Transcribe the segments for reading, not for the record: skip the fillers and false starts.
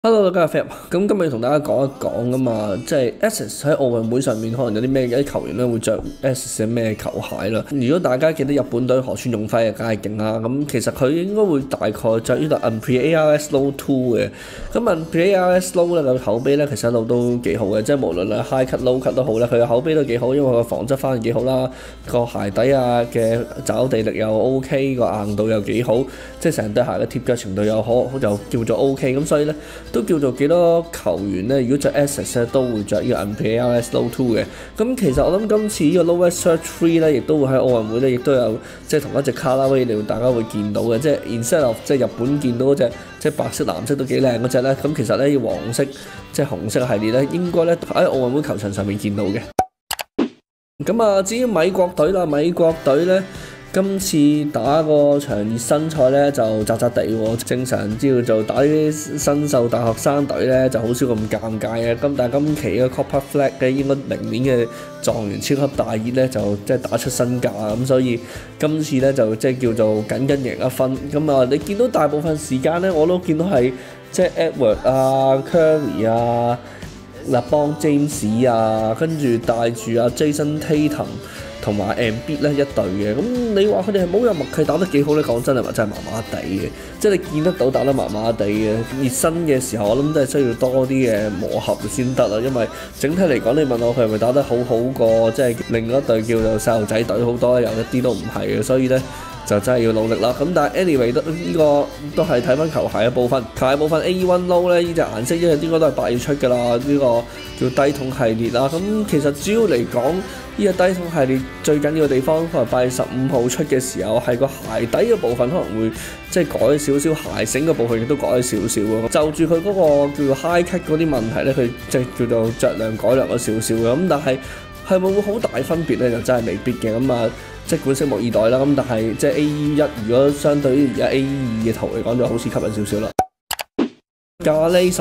Hello，大家係 Fab。咁今日同大家講一講噶嘛，即係 Asics 喺奧運會上面可能有啲咩嘅球員咧會着 Asics 嘅咩球鞋啦。如果大家記得日本隊河村勇輝啊，梗係勁啦。咁其實佢應該會大概着呢個 Unpre ARS Low 2嘅。咁 Unpre ARS Low 咧個口碑咧其實一路都幾好嘅，即係無論係 High Cut Low Cut 都好咧，佢嘅口碑都幾好，因為佢個防質翻得幾好啦，個鞋底啊嘅抓地力又 OK，個硬度又幾好，即係成對鞋嘅貼腳程度又就叫做 OK。咁所以咧，都叫做幾多球員咧？如果着 Asics 咧，都會着呢個 Unpre ARS Low 2嘅。咁其實我諗今次呢個 Low Search 3咧，亦都會喺奧運會咧，亦都有即係同一隻 Colorway 嚟，大家會見到嘅。即係 instead of 即係日本見到嗰隻即係白色、藍色都幾靚嗰隻咧，咁其實咧黃色即係紅色系列咧，應該咧喺奧運會球場上面見到嘅。咁啊，至於美國隊啦，美國隊咧。今次打個場熱身賽咧就渣渣地喎，正常叫做打啲新秀大學生隊咧就好少咁尷尬嘅。但係今期嘅 Copper Flag 咧應該明年嘅狀元超級大熱咧就即係打出身價咁，所以今次咧就即係叫做僅僅贏一分。咁啊，你見到大部分時間咧我都見到係即係 Edward 啊、Curry 啊、LeBron James 啊，跟住帶住阿 Jason Tatum。同埋 Embiid 咧一隊嘅，咁你話佢哋係冇有默契打得幾好咧？講真係話真係麻麻地嘅，即係你見得到打得麻麻地嘅。熱身嘅時候，我諗都係需要多啲嘅磨合先得啦。因為整體嚟講，你問我佢係咪打得好過即係另一隊叫做細路仔隊好多，有一啲都唔係嘅，所以咧。就真係要努力啦。咁但係 anyway 呢個都係睇翻球鞋嘅部分。球鞋部分 A1 Low 咧，呢隻顏色應該都係8月出㗎啦。呢個叫低筒系列啦。咁其實主要嚟講，呢個低筒系列最緊要嘅地方，可能8月15號出嘅時候，係個鞋底嘅部分可能會即係改少少，鞋繩嘅部分亦都改少少喎。就住佢嗰個叫做 high cut 嗰啲問題咧，佢即係叫做着量改良咗少少嘅。咁但係係咪會好大分別咧？就真係未必嘅。咁啊。即管拭目以待啦，咁但係即係 A1 如果相對於而家 A2 嘅圖嚟講，就好似吸引少少啦。咖喱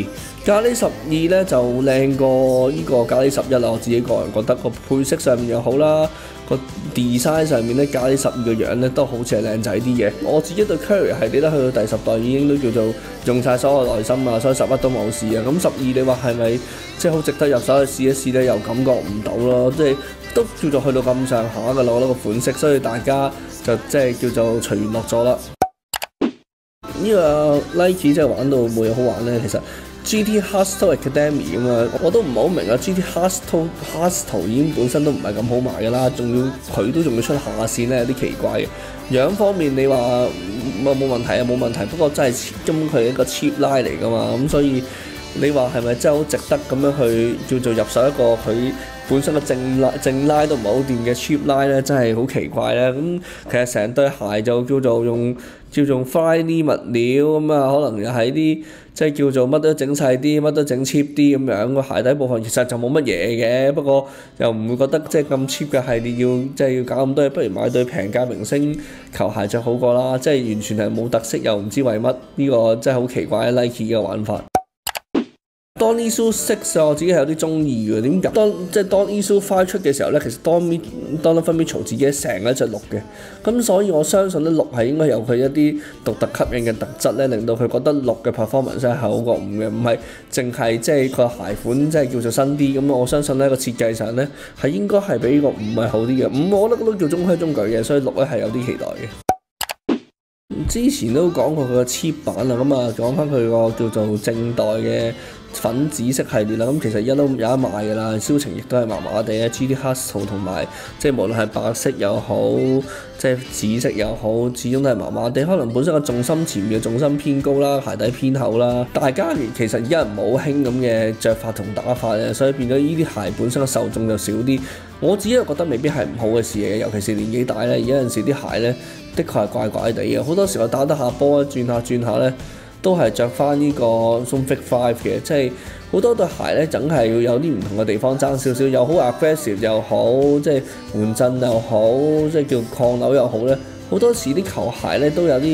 12咧就靚過呢個咖喱11啦，我自己個人覺得個配色上面又好啦，個 design 上面咧咖喱12個樣咧都好似係靚仔啲嘅。我自己對 Curry 係記得去到第10代已經都叫做用晒所有耐心啊，所以11都冇事啊。咁12你話係咪即係好值得入手去試一試咧？又感覺唔到咯，即係都叫做去到咁上下㗎啦，我覺得個款式，所以大家就即係叫做隨緣落咗啦。呢個 Nike 即係玩到冇嘢好玩咧，其實 GT Hustle Academy 咁啊，我都唔係好明啊。GT Hustle 已經本身都唔係咁好賣㗎啦，佢都仲要出下線咧，有啲奇怪嘅。樣方面你話冇問題啊，冇問題。不過真係根本佢係一個 cheap line 嚟㗎嘛，咁所以你話係咪真係好值得咁樣去叫做入手一個佢本身嘅正拉都唔係好掂嘅 cheap line 咧，真係好奇怪咧。咁其實成對鞋就叫做用 fly 啲物料咁啊，可能又係啲即係叫做乜都整細啲，乜都整 cheap 啲咁樣。個鞋底部分其實就冇乜嘢嘅，不過又唔會覺得即係咁 cheap 嘅系列即係要搞咁多嘢，不如買對平價明星球鞋就好過啦。即係完全係冇特色，又唔知為乜，呢個真係好奇怪 Nike 嘅玩法。當 Issue 6我自己係有啲中意嘅，點解？當 Issue 5出嘅時候咧，其實Donovan Mitchell 自己成一隻綠嘅，咁所以我相信咧綠係應該有佢一啲獨特吸引嘅特質咧，令到佢覺得綠嘅 performance 係好過5嘅，唔係淨係即係個鞋款即係叫做新啲。咁我相信咧個設計上咧係應該係比呢個5係好啲嘅。5我覺得都叫中規中矩嘅，所以綠咧係有啲期待嘅。之前都講過佢個 cheap 版啦，咁啊講翻佢個叫做正代嘅粉紫色系列啦，咁其實而家都有得賣㗎啦，銷情亦都係麻麻地嘅。GT Hustle 同埋即係無論係白色又好，即係紫色又好，始終都係麻麻地。可能本身個重心前面嘅重心偏高啦，鞋底偏厚啦。大家其實而家唔好興咁嘅着法同打法嘅，所以變咗呢啲鞋本身嘅受眾就少啲。我自己又覺得未必係唔好嘅事嚟嘅，尤其是年紀大咧，有陣時啲鞋咧的確係怪怪地嘅。好多時候打得下波轉下咧。都係着翻呢個 Zombie 5嘅，即係好多對鞋咧，梗係要有啲唔同嘅地方爭少少，又好 aggressive 又好，即係緩震又好，即係叫抗扭又好咧。好多時啲球鞋咧都有啲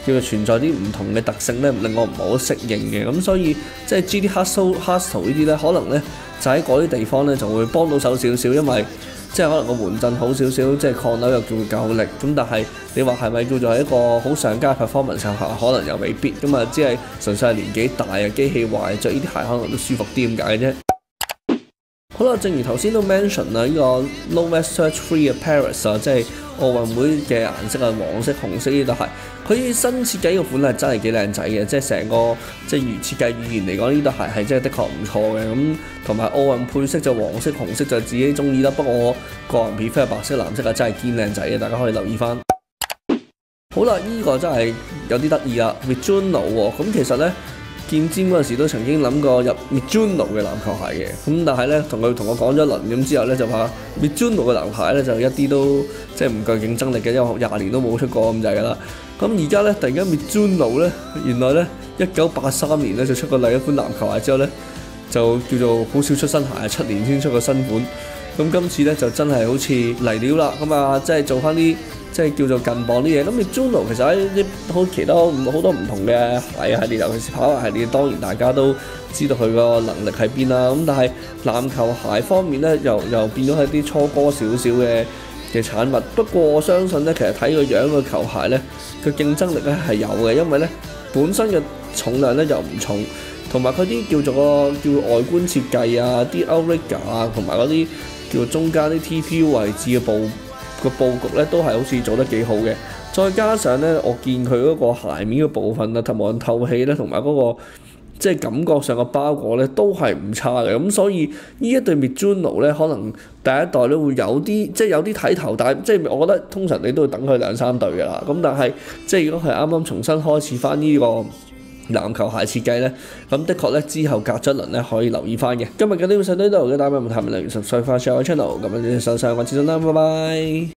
叫做存在啲唔同嘅特性咧，令我唔係好適應嘅。咁所以即係 GT Hustle 呢啲咧，可能咧就喺嗰啲地方咧就會幫到手少少，因為即係可能個門陣好少少，即係抗扭又叫夠力。咁但係你話係咪叫做係一個好上佳 performance 下，可能又未必。咁啊，只係純粹係年紀大啊，機器壞，着呢啲鞋可能都舒服啲咁解嘅啫。好啦，正如頭先都 mention 啦，呢個 Low Vest Surge 3嘅 Paris 啊，即係奧運會嘅顏色啊，黃色、紅色呢對鞋，佢新設計呢個款係真係幾靚仔嘅，即係成個即係設計語言嚟講，呢對鞋係真係的確唔錯嘅。咁同埋奧運配色就黃色、紅色就自己中意啦，不過我個人 prefer 白色、藍色啊，真係堅靚仔嘅，大家可以留意翻。好啦，呢個真係有啲得意啦 ，Mizuno 喎，咁其實咧。見尖嗰陣時都曾經諗過入 Mizuno 嘅籃球鞋嘅，咁但係咧同我講咗一輪咁之後咧就話 Mizuno 嘅籃鞋咧就一啲都即係唔具競爭力嘅，因為20年都冇出過咁就係㗎啦。咁而家咧突然間 Mizuno 咧原來咧1983年咧就出過另一款籃球鞋之後咧就叫做好少出新鞋，7年先出個新款。咁今次咧就真係好似嚟料啦，咁啊即係做翻啲。即係叫做近磅啲嘢，咁Mizuno其實喺啲其他好多唔同嘅鞋系列，尤其是跑鞋系列，當然大家都知道佢個能力喺邊啦。咁但係籃球鞋方面咧，又變咗係啲初哥少少嘅產物。不過我相信咧，其實睇個樣個球鞋咧，佢競爭力咧係有嘅，因為咧本身嘅重量咧又唔重，同埋佢啲叫外觀設計啊，啲 outrigger 啊，同埋嗰啲叫做中間啲 TPU 位置嘅個佈局咧都係好似做得幾好嘅，再加上咧，我見佢嗰個鞋面嘅部分啊，無論透氣咧，同埋嗰個即係感覺上嘅包裹咧都係唔差嘅。咁所以呢一對 Mizuno 咧，可能第一代咧會有啲睇頭，但係即係我覺得通常你都要等佢2-3對㗎啦。咁但係即係如果係啱啱重新開始翻呢個籃球鞋設計咧，咁的確咧之後隔咗一輪咧可以留意翻嘅。今日嘅呢個細堆度嘅大家問題，咪例如subscribe share channel，咁樣就上我資訊啦，拜拜。